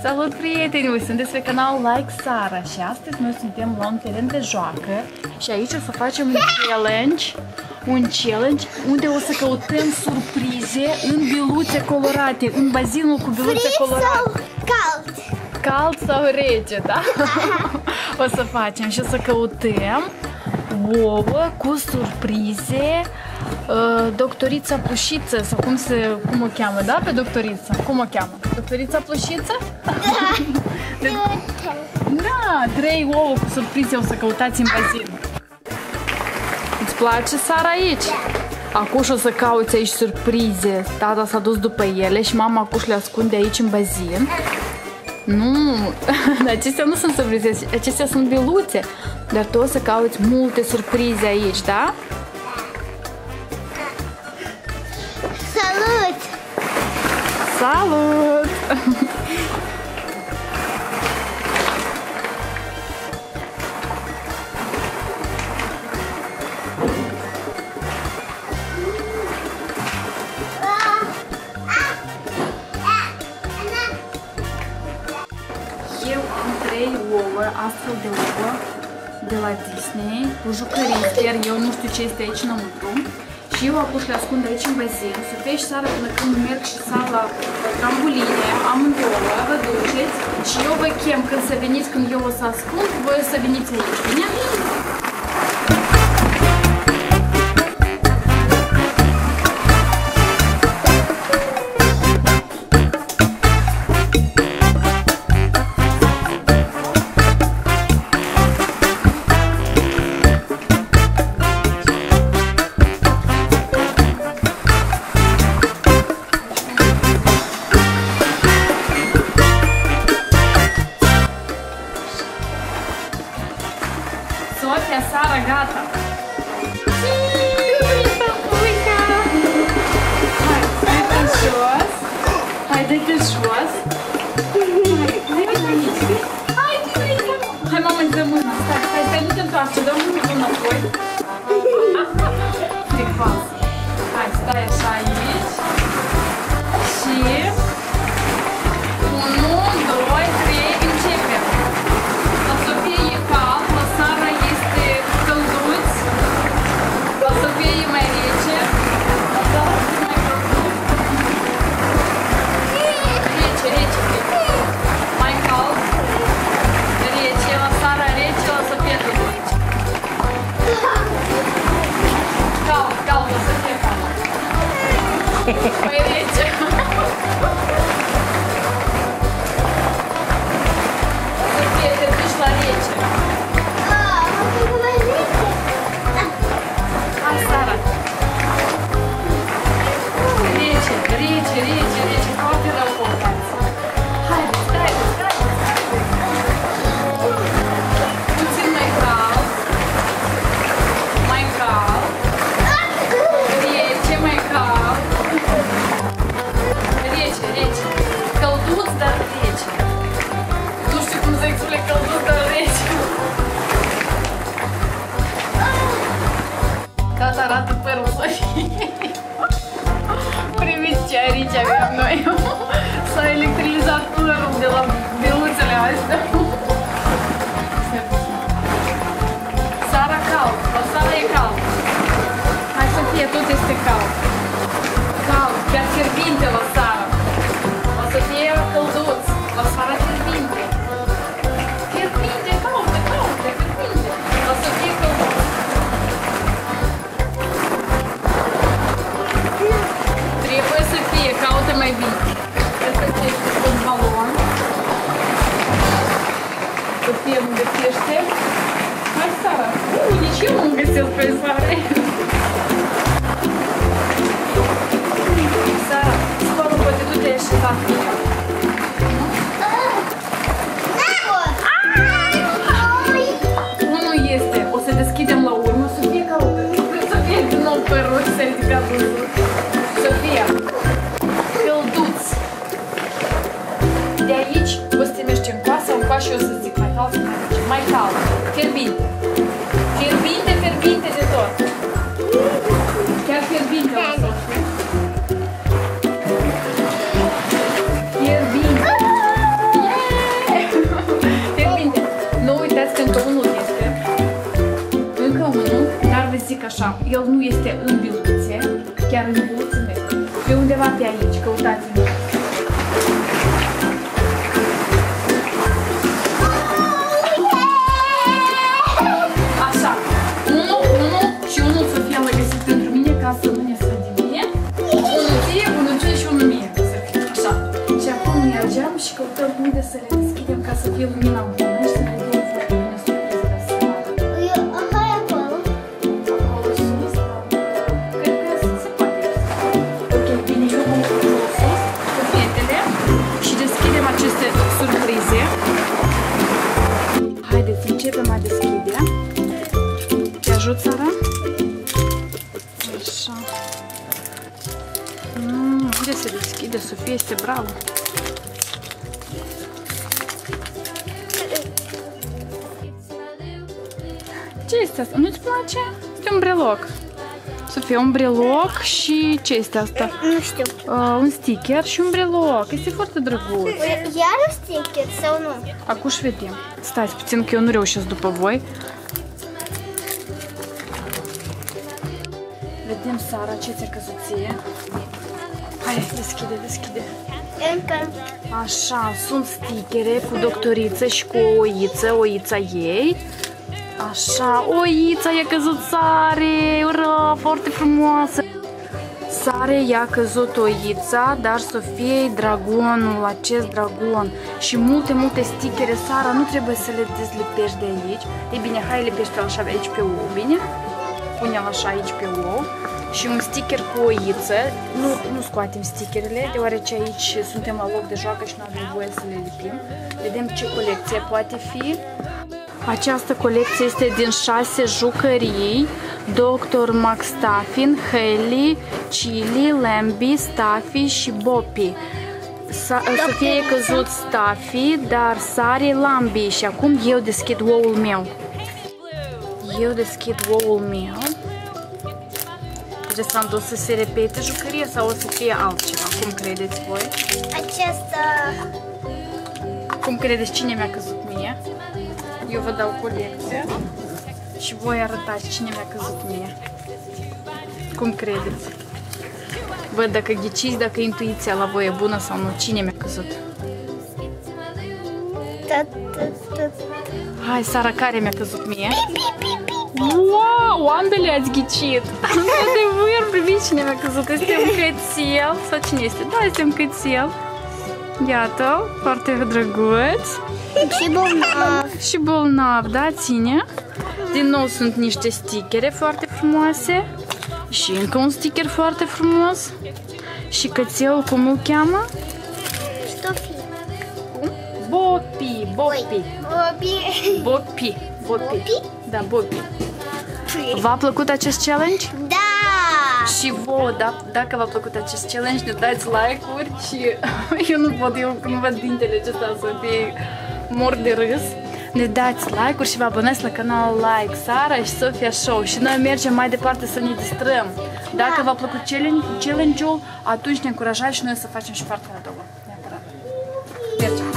Salut, prieteni! Voi sunteți pe canalul Like Sara și astăzi noi suntem la un teren de joacă și aici o să facem un challenge unde o să căutăm surprize în biluțe colorate, în bazinul cu biluțe colorate. Sau cald? Cald sau rece, da? O să facem și o să căutăm ouă cu surprize. Doctorița Plușiță, sau cum o cheamă, da? Pe doctorița. Cum o cheamă? Doctorița Plușiță? Da, 3 ouă cu surprize o să căutați în bazin. Îți place, Sara, aici? Acuș o să cauți aici surprize. Tata s-a dus după ele și mama acuș le ascunde aici în bazin. Nu, acestea nu sunt surprize, acestea sunt biluțe. Dar tu o să cauți multe surprize aici, da? Salut! Salut! Eu am 3 ouă, astfel de ouă de la Disney, cu jucării, iar eu nu știu ce este aici înăuntru. Și eu apuc le ascund aici în bazin, Sofia și Sara până când merg și sar la trambuline, amândouă, vă duceți și eu vă chem când să veniți, când eu o să ascund, voi o să veniți aici, bine? Sofia, Sara, gata! Hai, dă-te jos! Hai, dă-te jos! Hai, mama, îți dă mâna! Stai, nu te întoarce, dă mâna înapoi! Fricos! Hai, stai așa aici! Și... 1, 2, 3, începem! La Sofia e cald, la Sara este călduț, la Sofia e mai rece, la Sara e mai călduț. Rece, mai cald, rece, la Sara rece, la Sofia tot rece. Cald, la Sofia cald. Mai rece. Sofia, te duci la rece. Hai, Sara. Rece, foarte rău portați. Hai, stai. Puțin mai cald. Mai cald. Rece, mai cald. Rece. Călduț, dar rece. Nu știu cum să explic călduț, dar rece. Gata, arată părul Sofiei. Priviți ce arici avem noi. S-a electrizat părul de la biluțele astea. Sara cald, la Sara e cald. Hai, Sofia, tot este cald. Cald, chiar fierbinte la Sara. La Sofia călduț, la Sara fierbinte. Fierbinte, caută, fierbinte. La Sofia călduț. Trebuie să fie, caută mai bine. Trebuie să fie un balon. Sofia nu găsește. Hai, Sara. Nici eu nu găsesc pe Sara. Sara, spală, poate tu te-ai așezat cu ea. Unul este. O să deschidem la urmă. Sofia caută. Sofia din nou părul s-a ridicat în sus. Sofia, călduț. De aici o să te mergi în coasă, și eu o să zic mai cald sau mai rece. Mai cald. Fierbinte. Fierbinte de tot. Chiar fierbinte o să fie. Fierbinte. Așa, el nu este în biluțe, chiar în biluțe, pe undeva pe aici, căutați-l. Așa, unul și unul să fie găsit pentru mine ca să nu ne sfădimie. Unul ție, unul ție și unul mie. Așa. Și acum mergem și căutăm unde să le deschidem ca să fie lumina bună și să vedem foarte bine surpriză de seară. Hai acolo. Acolo sus, cred că se poate. Ok, bine, eu vom acolo sus cu fetele și deschidem aceste surprize. Haideți, începem a deschide. Te ajut, Sara? Așa. Unde se deschide? Sofia este bravă. Ce este asta? Nu-ți place? Este un breloc. Sofia, un breloc și ce este asta? Nu știu. Un sticker și un breloc. Este foarte drăguț. Iar sticker sau nu? Acum și vedem. Stați puțin că eu nu reușesc după voi. Vedem, Sara, ce ți-a căzut ție. Hai, deschide, deschide. Încă. Așa, sunt stickere cu doctoriță și cu o oiță, oița ei. Așa, oița i-a căzut Sare, ura, foarte frumoasă. Sare i-a căzut oița, dar Sofiei dragonul, acest dragon și multe stickere. Sara, nu trebuie să le dezlipești de aici. Ei bine, hai lipește-l așa aici pe ou, bine? Pune-l așa aici pe ou. Și un sticker cu oiță. Nu scoatem stickerele, deoarece aici suntem la loc de joacă și nu avem voie să le lipim. Vedem ce colecție poate fi. Această colecție este din 6 jucării. Dr. McStuffin, Haley, Chili, Lambi, Staffy și Boppy. Sofia a căzut Staffy, dar Sare Lambi. Și acum eu deschid oul meu. Eu deschid oul meu. Interesant, o să se repete jucăria sau o să fie altceva? Cum credeți voi? Aceasta... Cum credeți cine mi-a căzut mie? Eu vă dau colecția și voi arătați cine mi-a căzut mie. Cum credeți? Văd dacă ghiciți, dacă intuiția la voi e bună sau nu. Cine mi-a căzut? Hai, Sara, care mi-a căzut mie? Wow, ambele ați ghicit! Într-adevăr, priviți cine mi-a căzut. Este un cățel. Sau cine este? Da, este un cățel. Iată, foarte drăguț. Și bolnav. Și bolnav, da, ține. Din nou sunt niște stickere foarte frumoase. Și încă un sticker foarte frumos. Și cățelul, cum îl cheamă? Stofi. Cum? Boppy, Boppy. Boppy. Boppy. Boppy? Da, Boppy. V-a plăcut acest challenge? Da! Și vouă, dacă v-a plăcut acest challenge, ne dați like-uri și eu nu pot, eu când văd dintele acesta să fie mor de râs. Ne dați like-uri și vă abonați la canalul Like Sara și Sofia Show și noi mergem mai departe să ne distrăm. Dacă v-a plăcut challenge-ul, atunci ne încurajați și noi să facem și partea a doua. Neapărat. Mergem.